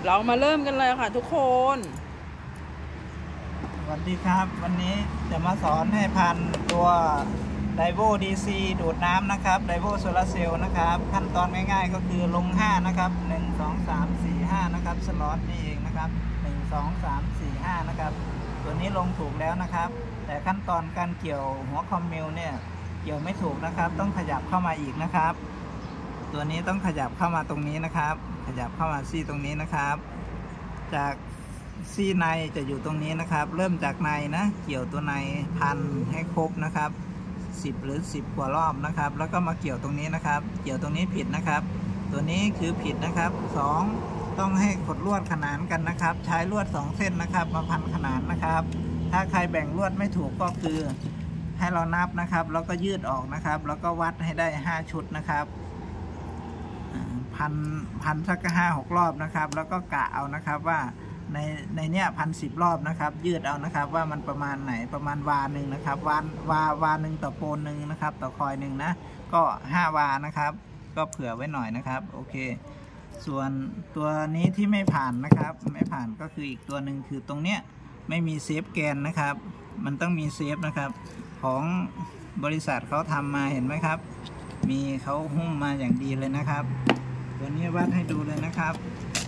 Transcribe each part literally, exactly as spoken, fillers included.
เรามาเริ่มกันเลยค่ะทุกคนสวัสดีครับวันนี้จะมาสอนให้พันตัวไดโว ดี ซี ดูดน้ำนะครับไดโวโซลาร์เซลล์นะครับขั้นตอนง่ายๆก็คือลงห้านะครับหนึ่ง สอง สาม สี่ ห้านะครับสล็อตนี่เองนะครับหนึ่ง สอง สาม สี่ ห้านะครับตัวนี้ลงถูกแล้วนะครับแต่ขั้นตอนการเกี่ยวหัวคอมมิวเนี่ยเกี่ยวไม่ถูกนะครับต้องขยับเข้ามาอีกนะครับตัวนี้ต้องขยับเข้ามาตรงนี้นะครับขยับเข้ามาซี่ตรงนี้นะครับจากซี่ในจะอยู่ตรงนี้นะครับเริ่มจากในนะเกี่ยวตัวในพันให้ครบนะครับสิบหรือสิบกว่ารอบนะครับแล้วก็มาเกี่ยวตรงนี้นะครับเกี่ยวตรงนี้ผิดนะครับตัวนี้คือผิดนะครับสองต้องให้ขดลวดขนานกันนะครับใช้ลวดสองเส้นนะครับมาพันขนานนะครับถ้าใครแบ่งลวดไม่ถูกก็คือให้เรานับนะครับแล้วก็ยืดออกนะครับแล้วก็วัดให้ได้ห้าชุดนะครับพันพันสักห้าหกรอบนะครับแล้วก็กะเอานะครับว่าในในเนี้ยพันสิบรอบนะครับยืดเอานะครับว่ามันประมาณไหนประมาณวาหนึ่งนะครับวานวาวาหนึ่งต่อโปนหนึ่งนะครับต่อคอยหนึ่งนะก็ห้าวานะครับก็เผื่อไว้หน่อยนะครับโอเคส่วนตัวนี้ที่ไม่ผ่านนะครับไม่ผ่านก็คืออีกตัวหนึ่งคือตรงเนี้ยไม่มีเซฟแกนนะครับมันต้องมีเซฟนะครับของบริษัทเขาทำมาเห็นไหมครับมีเขาหุ้มมาอย่างดีเลยนะครับตัวนี้วัดให้ดูเลยนะครับ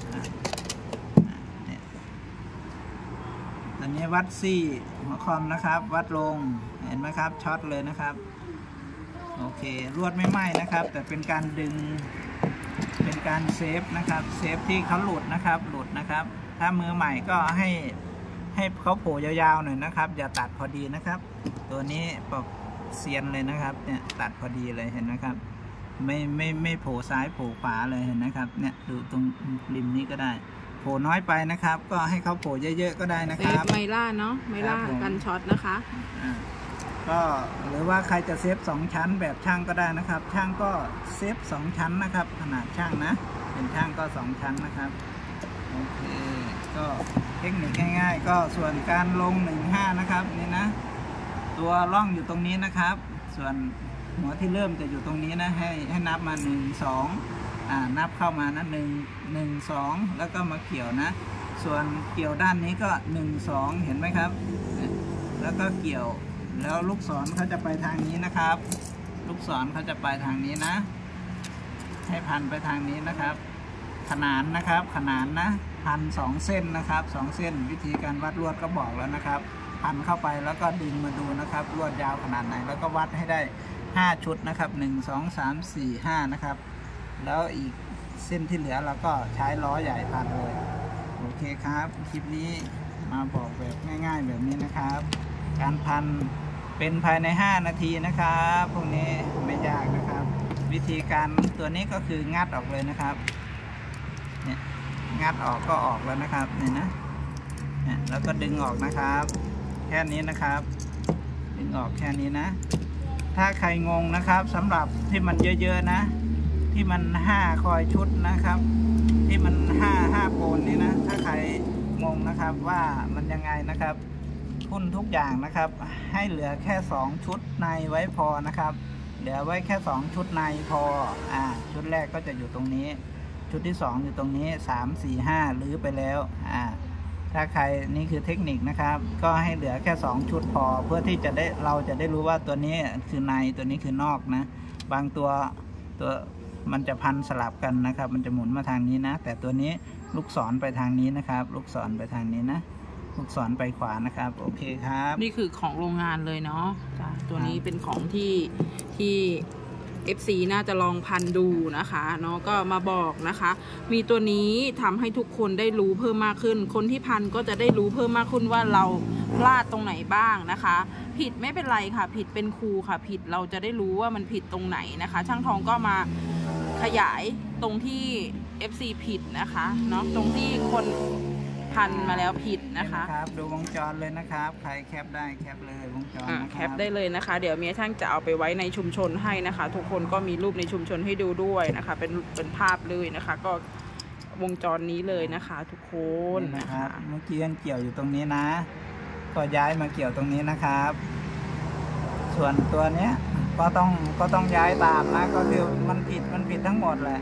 อันนี้วัดซี่หัวคอมนะครับวัดลงเห็นไหมครับช็อตเลยนะครับโอเคลวดไม่ไหม้นะครับแต่เป็นการดึงเป็นการเซฟนะครับเซฟที่เขาหลุดนะครับหลุดนะครับถ้ามือใหม่ก็ให้ให้เขาโผล่ยาวๆหน่อยนะครับอย่าตัดพอดีนะครับตัวนี้ปอกเซียนเลยนะครับเนี่ยตัดพอดีเลยเห็นนะครับไม่ไม่ไม่โผล่ซ้ายโผล่ขวาเลยเห็นนะครับเนี่ยดูตรงริมนี้ก็ได้โผล่น้อยไปนะครับก็ให้เขาโผล่เยอะๆก็ได้นะครับไมล่าเนาะไมล่ากันช็อตนะคะก็หรือว่าใครจะเซฟสองชั้นแบบช่างก็ได้นะครับช่างก็เซฟสองชั้นนะครับขนาดช่างนะเป็นช่างก็สองชั้นนะครับโอเคก็เทคนิคง่ายๆก็ส่วนการลงหนึ่งห้านะครับนี่นะตัวร่องอยู่ตรงนี้นะครับส่วนหัวที่เริ่มจะอยู่ตรงนี้นะให้ให้นับมาหนึ่งสองอ่านับเข้ามานะหนึ่งหนึ่งสองแล้วก็มาเกี่ยวนะส่วนเกี่ยวด้านนี้ก็หนึ่งสองเห็นไหมครับแล้วก็เกี่ยวแล้วลูกศรเขาจะไปทางนี้นะครับลูกศรเขาจะไปทางนี้นะให้พันไปทางนี้นะครับขนานนะครับขนานนะพันสองเส้นนะครับสองเส้นวิธีการวัดลวดก็บอกแล้วนะครับพันเข้าไปแล้วก็ดึงมาดูนะครับลวดยาวขนาดไหนแล้วก็วัดให้ได้ห้าชุดนะครับหนึ่ง สอง สาม สี่ ห้านะครับแล้วอีกเส้นที่เหลือเราก็ใช้ล้อใหญ่พันเลยโอเคครับคลิปนี้มาบอกแบบง่ายๆแบบนี้นะครับการพันเป็นภายในห้านาทีนะครับพวกนี้ไม่ยากนะครับวิธีการตัวนี้ก็คืองัดออกเลยนะครับเนี่ยงัดออกก็ออกแล้วนะครับเนี่ยนะเนี่ยแล้วก็ดึงออกนะครับแค่นี้นะครับดึงออกแค่นี้นะถ้าใครงงนะครับสำหรับที่มันเยอะๆนะที่มันห้าคอยชุดนะครับที่มันห้าห้าโปนนี่นะถ้าใครงงนะครับว่ามันยังไงนะครับทุ่นทุกอย่างนะครับให้เหลือแค่สองชุดในไว้พอนะครับเหลือไว้แค่สองชุดในพออ่าชุดแรกก็จะอยู่ตรงนี้ชุดที่สองอยู่ตรงนี้สาม สี่ ห้าลื้อไปแล้วอ่าถ้าใครนี่คือเทคนิคนะครับก็ให้เหลือแค่สองชุดพอเพื่อที่จะได้เราจะได้รู้ว่าตัวนี้คือในตัวนี้คือนอกนะบางตัวตัวมันจะพันสลับกันนะครับมันจะหมุนมาทางนี้นะแต่ตัวนี้ลูกศรไปทางนี้นะครับลูกศรไปทางนี้นะลูกศรไปขวานะครับโอเคครับนี่คือของโรงงานเลยเนาะจ้ะตัวนี้เป็นของที่ที่ เอฟ ซี น่าจะลองพันดูนะคะเนาะก็มาบอกนะคะมีตัวนี้ทำให้ทุกคนได้รู้เพิ่มมากขึ้นคนที่พันก็จะได้รู้เพิ่มมากขึ้นว่าเราพลาดตรงไหนบ้างนะคะผิดไม่เป็นไรค่ะผิดเป็นครูค่ะผิดเราจะได้รู้ว่ามันผิดตรงไหนนะคะช่างทองก็มาขยายตรงที่ เอฟ ซี ผิดนะคะเนาะตรงที่คนพันมาแล้วผิดนะคะครับดูวงจรเลยนะครับใครแคปได้แคปเลยวงจรแคปได้เลยนะคะเดี๋ยวเมียช่างจะเอาไปไว้ในชุมชนให้นะคะทุกคนก็มีรูปในชุมชนให้ดูด้วยนะคะเป็นเป็นภาพเลยนะคะก็วงจรนี้เลยนะคะทุกคนนะครับเมื่อกี้ยังเกี่ยวอยู่ตรงนี้นะก็ย้ายมาเกี่ยวตรงนี้นะครับส่วนตัวเนี้ยก็ต้องก็ต้องย้ายตามนะก็คือมันผิดมันผิดทั้งหมดแหละ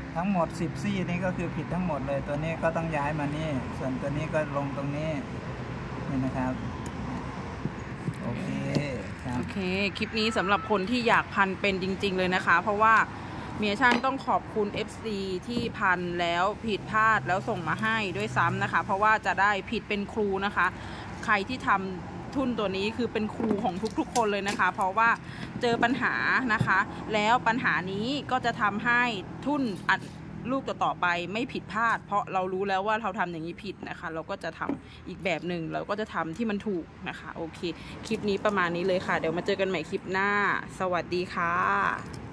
ทั้งหมดสิบซี่นี่ก็คือผิดทั้งหมดเลยตัวนี้ก็ต้องย้ายมานี่ส่วนตัวนี้ก็ลงตรงนี้นี่นะครับโอเคครับโอเคคลิปนี้สำหรับคนที่อยากพันเป็นจริงๆเลยนะคะเพราะว่าเมียช่างต้องขอบคุณ เอฟ ซี ที่พันแล้วผิดพลาดแล้วส่งมาให้ด้วยซ้ำนะคะเพราะว่าจะได้ผิดเป็นครูนะคะใครที่ทำทุ่นตัวนี้คือเป็นครูของทุกๆคนเลยนะคะเพราะว่าเจอปัญหานะคะแล้วปัญหานี้ก็จะทำให้ทุ่นอัดลูกต่อๆไปไม่ผิดพลาดเพราะเรารู้แล้วว่าเราทำอย่างนี้ผิดนะคะเราก็จะทำอีกแบบหนึ่งเราก็จะทำที่มันถูกนะคะโอเคคลิปนี้ประมาณนี้เลยค่ะเดี๋ยวมาเจอกันใหม่คลิปหน้าสวัสดีค่ะ